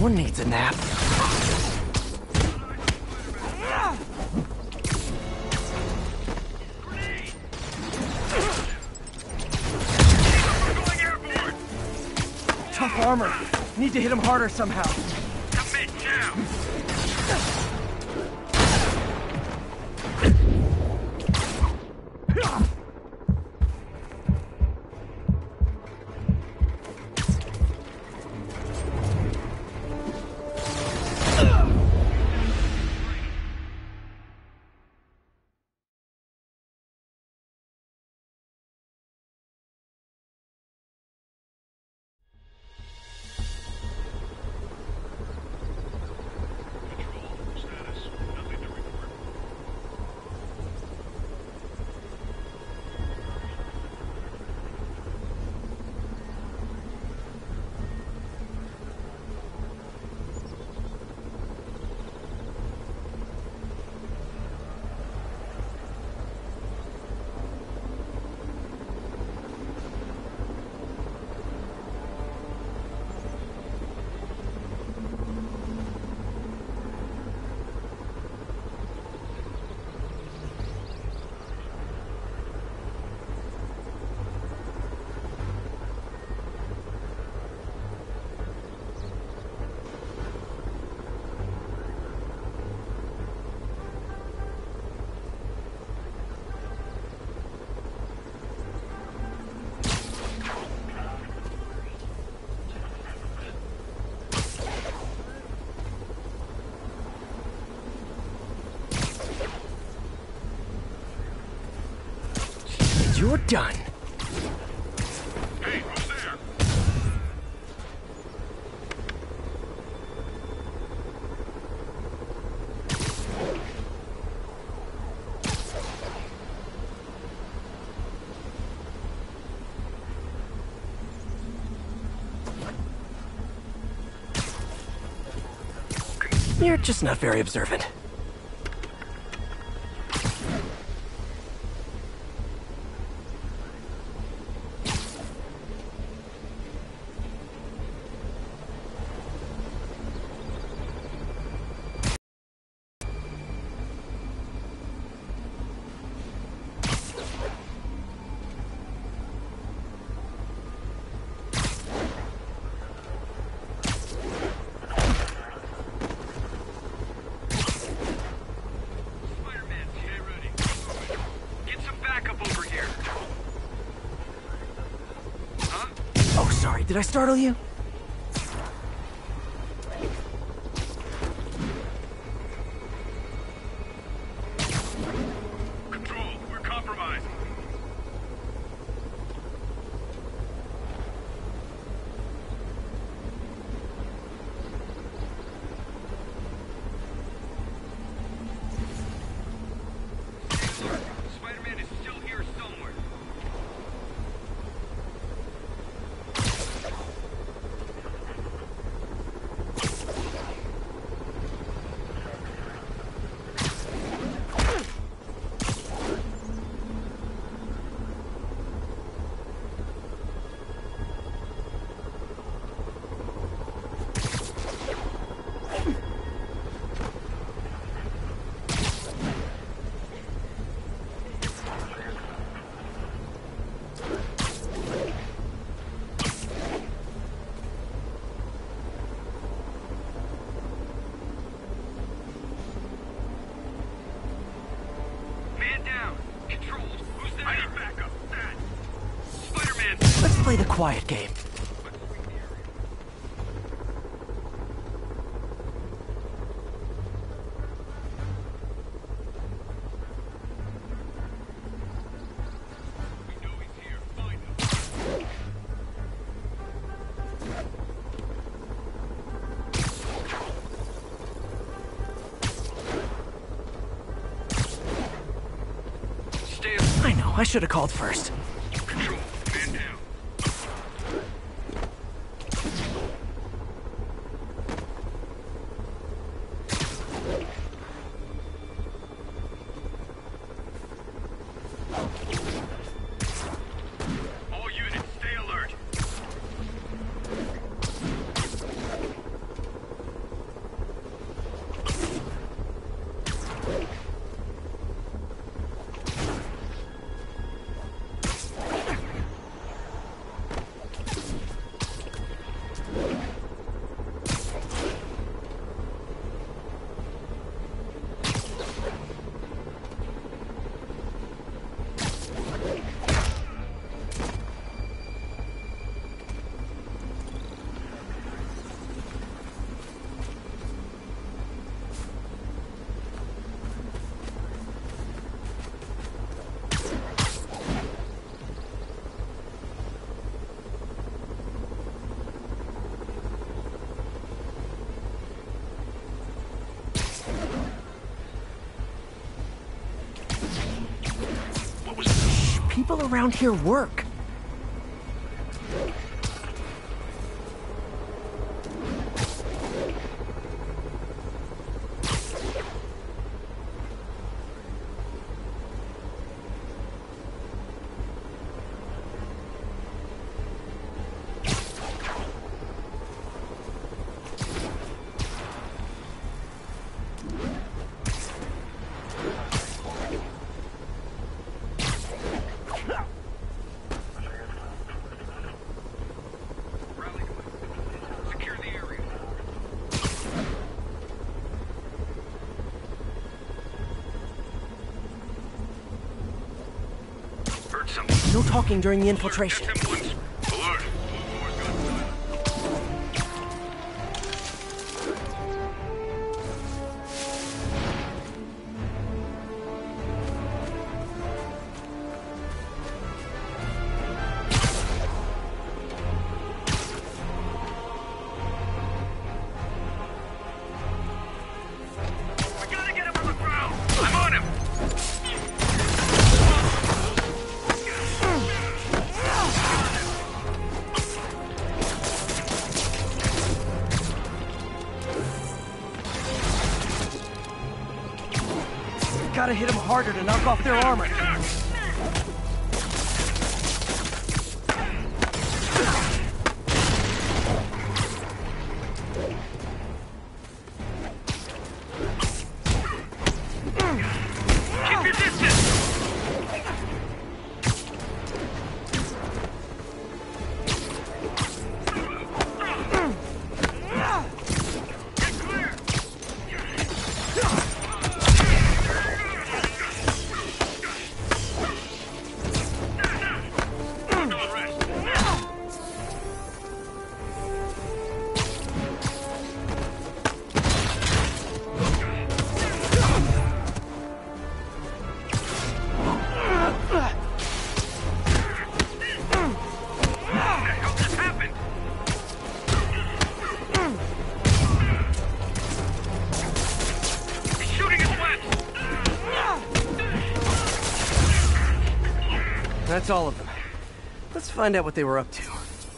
One needs a nap. Tough armor. Need to hit him harder somehow. Commit now! You're done. Hey, who's there? You're just not very observant. Spider-Man, stay ready. Get some backup over here. Huh? Oh, sorry, did I startle you? Control, we're compromised. Spider-Man is still here somewhere. Man down. Control, who's there? I need backup. That. Spider-Man. Let's play the quiet game. We know he's here. Find him. Stay up. I know, I should have called first. Control, man down. All units, stay alert. people around here work? Secure the area. Heard something. No talking during the infiltration. Get them once. Alert. We gotta get him on the ground. I'm on him. Gotta hit them harder to knock off their armor. Keep your distance. Get clear. That's all of them. Let's find out what they were up to.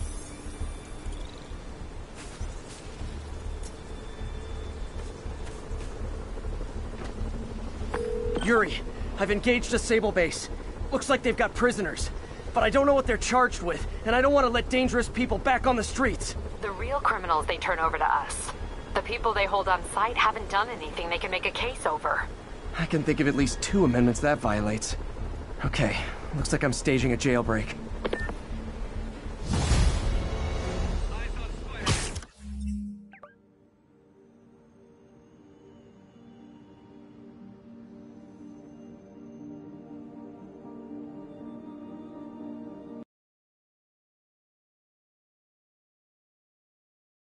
Yuri, I've engaged a Sable base. Looks like they've got prisoners. But I don't know what they're charged with, and I don't want to let dangerous people back on the streets. The real criminals they turn over to us. The people they hold on site haven't done anything they can make a case over. I can think of at least 2 amendments that violates. Okay, looks like I'm staging a jailbreak.